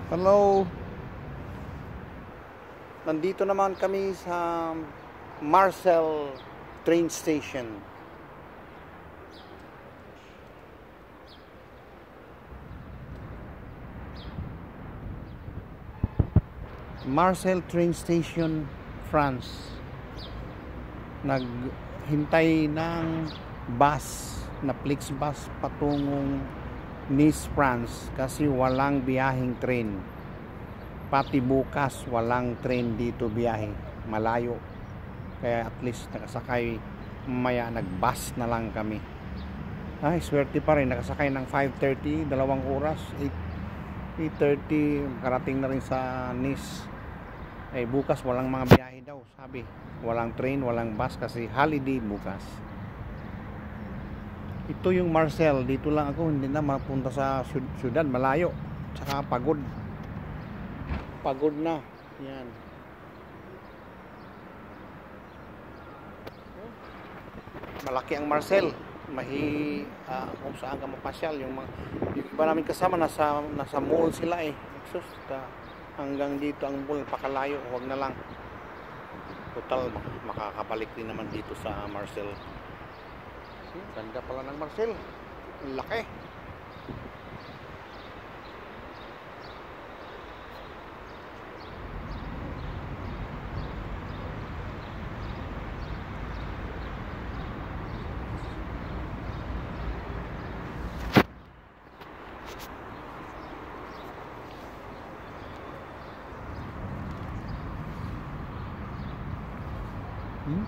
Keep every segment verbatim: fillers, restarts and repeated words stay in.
Hello. Nandito naman kami sa Marseille train station. Marseille train station, France. Naghintay ng bus, na Flixbus patungong Nice, France kasi walang biyaheng train. Pati bukas walang train dito biyahe, malayo. Kaya at least nakasakay, maya nagbus na lang kami. Ay, swerte pa rin, nakasakay ng five thirty, dalawang oras, eight thirty, karating na rin sa Nice. Eh bukas walang mga biyahe daw, sabi. Walang train, walang bus kasi holiday bukas. Ito yung Marseille, dito lang ako, hindi na mapunta sa syudad, malayo. Tsaka pagod. Pagod na. Yan. Malaki ang Marseille. Mahi uh, kung saan ka mapasyal, yung mga yung iba namin kasama nasa nasa mall sila eh. Sus, ta, hanggang dito ang mall, pakalayo, huwag na lang. Total makakabalik din naman dito sa Marseille. Ganda pala ng Marseille. Ang laki. Hmm?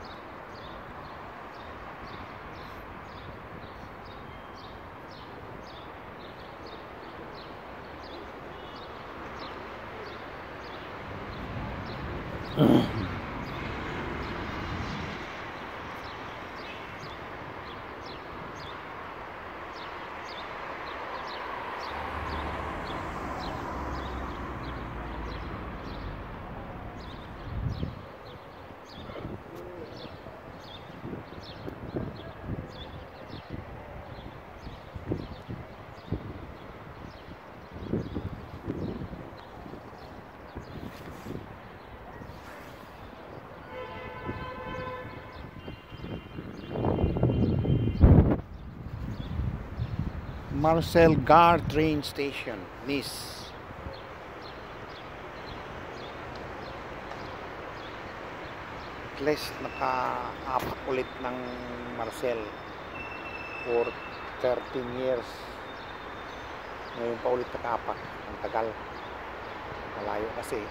Marseille Gare train station, Nice. At least naka-apak ulit ng Marseille for thirteen years. Ngayon pa ulit naka-apak. Ang tagal. Malayo kasi.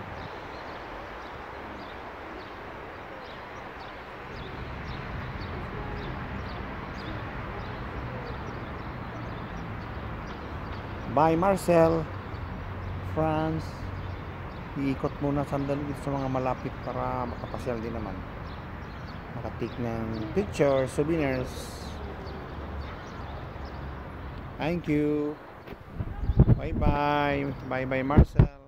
Bye Marseille, France. Iikot muna sandali dito sa mga malapit para makapasyal din naman. Makatik ng picture, souvenirs. Thank you. Bye bye. Bye bye Marseille.